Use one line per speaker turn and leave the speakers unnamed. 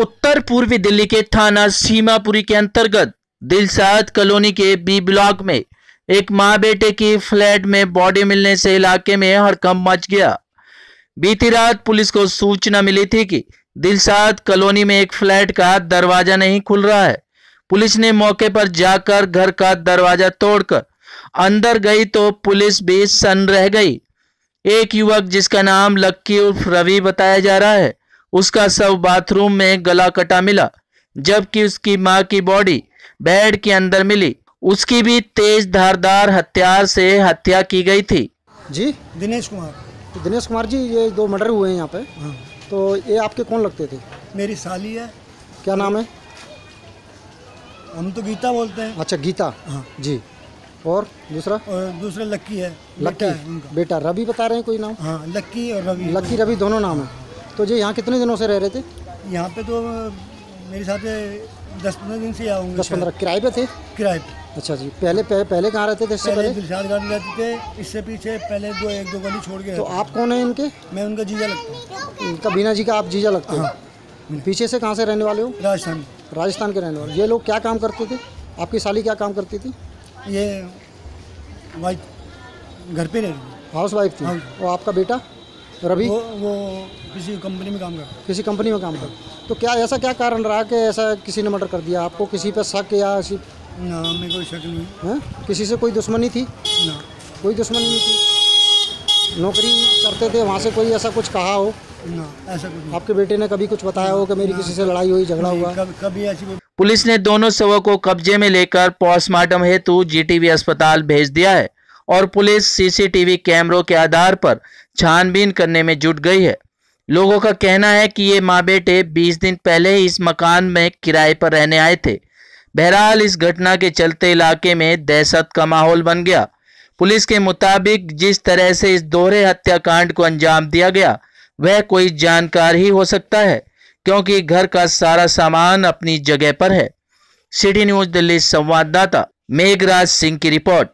उत्तर पूर्वी दिल्ली के थाना सीमापुरी के अंतर्गत दिलशाद कॉलोनी के बी ब्लॉक में एक मां बेटे की फ्लैट में बॉडी मिलने से इलाके में हड़कंप मच गया। बीती रात पुलिस को सूचना मिली थी कि दिलशाद कॉलोनी में एक फ्लैट का दरवाजा नहीं खुल रहा है। पुलिस ने मौके पर जाकर घर का दरवाजा तोड़कर अंदर गई तो पुलिस भी सन्न रह गई। एक युवक जिसका नाम लक्की उर्फ रवि बताया जा रहा है, उसका शव बाथरूम में गला कटा मिला, जबकि उसकी मां की बॉडी बेड के अंदर मिली। उसकी भी तेज धारदार हथियार से हत्या की गई थी।
जी
दिनेश कुमार।
दिनेश कुमार जी, ये 2 मर्डर हुए हैं यहाँ पे।
हाँ।
तो ये आपके कौन लगते थे?
मेरी साली है।
क्या नाम है?
हम तो गीता बोलते हैं।
अच्छा, गीता।
हाँ
जी। और दूसरा?
और दूसरा लक्की है।
लक्की
है उनका।
बेटा रवि बता रहे हैं कोई नाम?
हाँ, लक्की और रवि।
लक्की रवि दोनों नाम है। तो जी यहाँ कितने दिनों से रह रहे थे?
यहाँ पे तो मेरे साथ 10-15 दिन से आऊँगे।
10-15 किराए पे थे?
किराए पे।
अच्छा जी। पहले कहाँ रहते थे? इससे पहले
दिलशाद गार्डन रहते थे। इससे पीछे पहले 1-2 गली छोड़ के।
तो आप कौन है इनके?
मैं उनका जीजा लगता हूँ।
इनका बीना जी का आप जीजा लगते हैं?
हाँ।
पीछे से कहाँ से रहने वाले हो?
राजस्थान।
राजस्थान के रहने वाले। ये लोग क्या काम करते थे? आपकी साली क्या काम करती थी?
ये वाइफ घर पे रहती।
हाउस वाइफ थी। और आपका बेटा रवि?
वो किसी कंपनी में काम करता।
किसी कंपनी में काम करता। तो क्या ऐसा क्या कारण रहा कि ऐसा किसी ने मर्डर कर दिया? आपको किसी पे शक या
ना, हमें कोई शक नहीं
है? किसी से कोई दुश्मनी थी?
ना,
कोई दुश्मनी नहीं थी। नौकरी करते थे, वहाँ से कोई ऐसा कुछ कहा हो?
ना, ऐसा कुछ नहीं।
आपके बेटे ने कभी कुछ बताया हो कि मेरी किसी से लड़ाई हुई, झगड़ा हुआ?
कभी ऐसी।
पुलिस ने दोनों शवों को कब्जे में लेकर पोस्टमार्टम हेतु जीटीबी अस्पताल भेज दिया है और पुलिस सीसीटीवी कैमरों के आधार पर छानबीन करने में जुट गई है। लोगों का कहना है कि ये मां बेटे 20 दिन पहले ही इस मकान में किराए पर रहने आए थे। बहरहाल इस घटना के चलते इलाके में दहशत का माहौल बन गया। पुलिस के मुताबिक जिस तरह से इस दोहरे हत्याकांड को अंजाम दिया गया वह कोई जानकार ही हो सकता है, क्योंकि घर का सारा सामान अपनी जगह पर है। सिटी न्यूज़ दिल्ली संवाददाता मेघराज सिंह की रिपोर्ट।